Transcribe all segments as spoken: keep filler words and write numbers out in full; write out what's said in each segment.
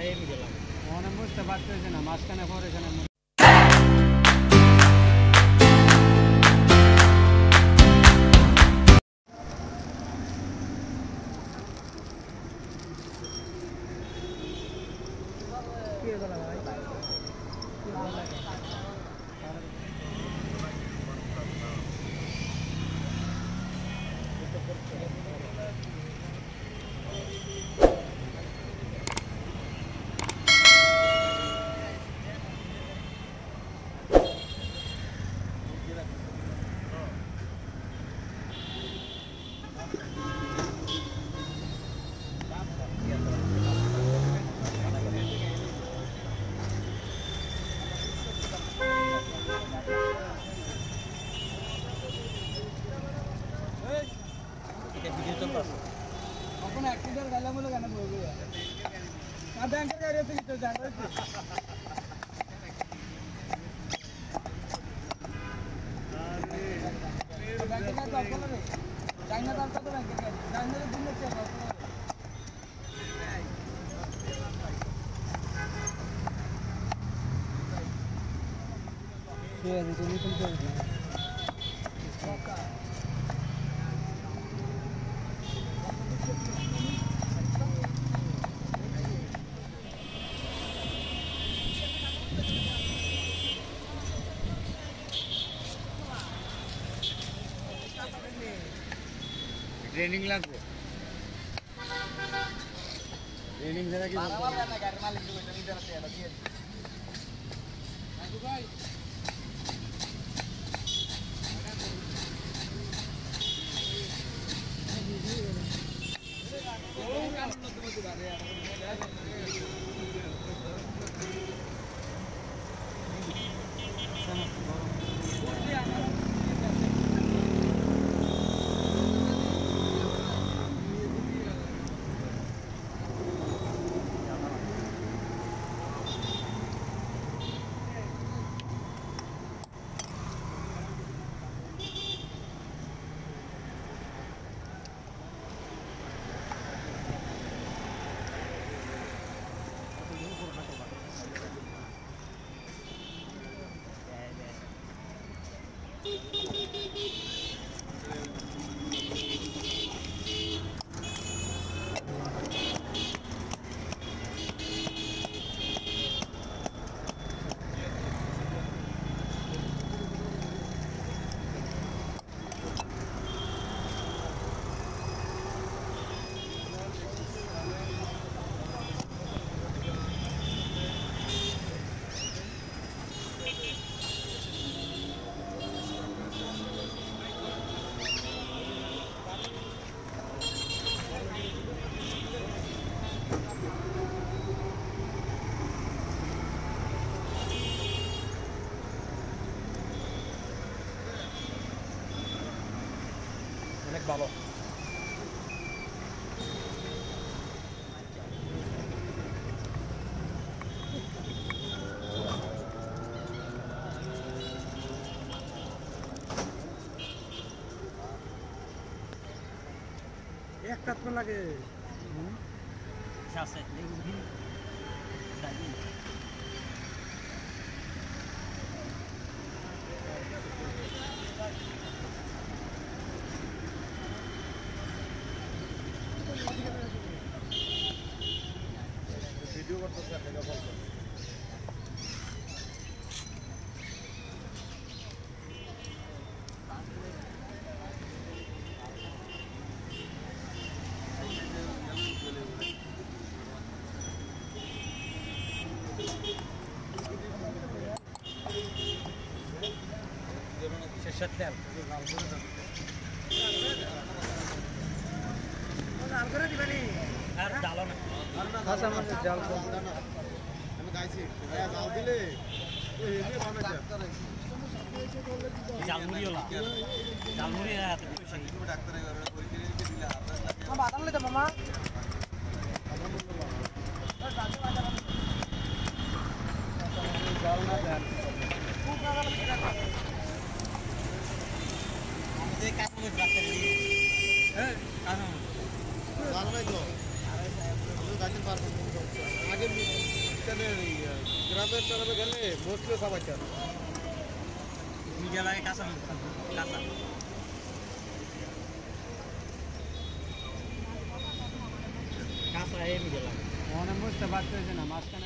মনে বুঝতে পারতেছে না মাঝখানে পরে এখানে ट्रेनिंग लागो ट्रेनिंग जरा की बारह ना गाड़ी मालिक को ट्रेनिंग देना चाहिए आजू भाई ओ काम न तुम तो कर यार ভালো একটা তো লাগে আছে वीडियो करते हैं लगा बोल शेषत्याल আর করে দিবেনি আর ডালো না খাসা মাছ জাল আমি গাইছি ভাই জাল দিলে ওই এমনি বানা যায় জালমুড়ি হলা জালমুড়ি হাতে পয়সা এই ডাক্তার এবারে পরীক্ষা দিতে দিলে আপনার লাগে মা বাদাম লইতে মামা জাল না জাল খুব লাগা লাগা আমাদের কাজ করে ডাক্তার হ্যাঁ কাজ জাল নাই তো আমি গাইতে পারবো আগে এখানে গ্রামের টারামে গেলে মোস্টলি সবাই চান মিডিয়া লাগে কাঁচা কাঁচা কাঁচা এই মিডিয়া লাগে অনেক বুঝতে পারতেছে না মাঝখানে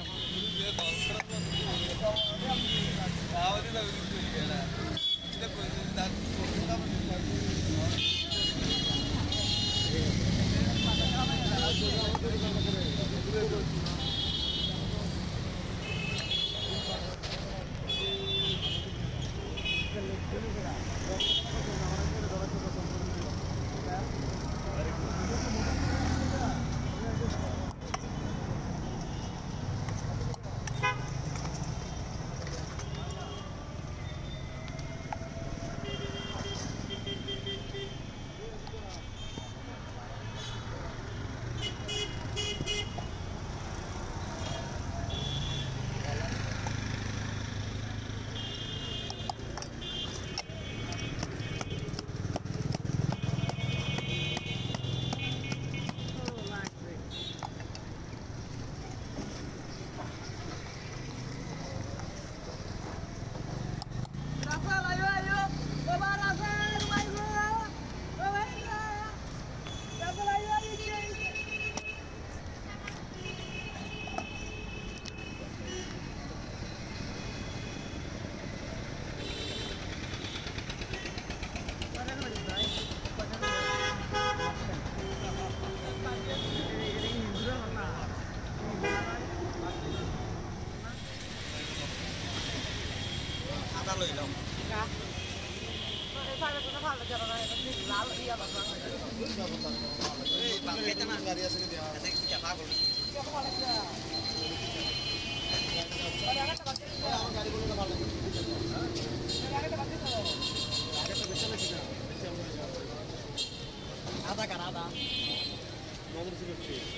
আধা কার আধা নজর ছিল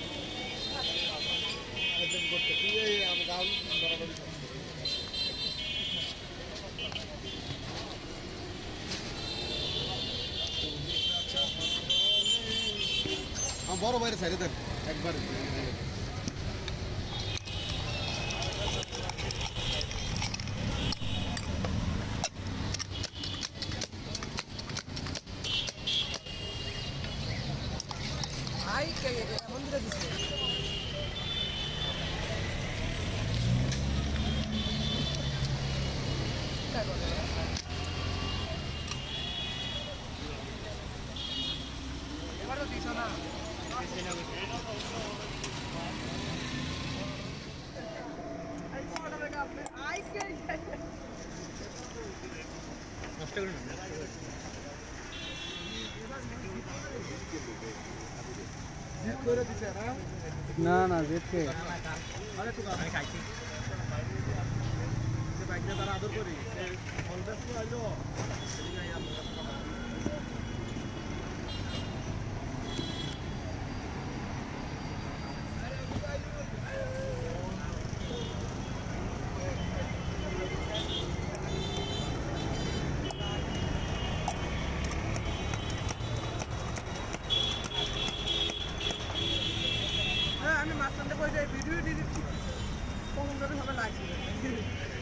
করতে আমি গাল বরাবর বড় বাইরে সাইডে দেন একবার আই কে মন্দিরে দিছে এবার তো দিছ না না না জিতকে খাইছি বাইকটা তারা আদর করি আমি মাঝখান থেকে ভিডিও দিয়ে দিচ্ছি কখন করে সবাই লাগছে